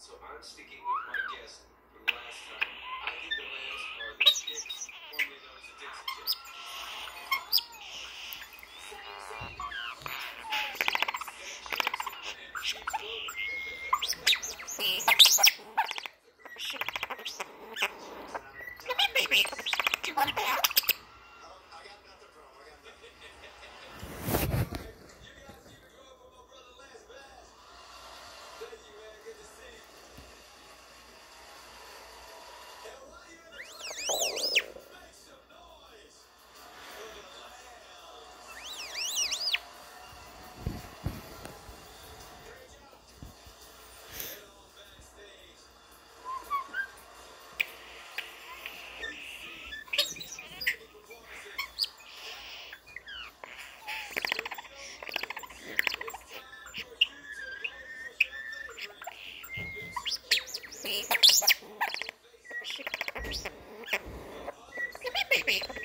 So I'm sticking with my guess from last time. I think the lambs are the chicks, formerly known as the Dixie Chicks. Beep.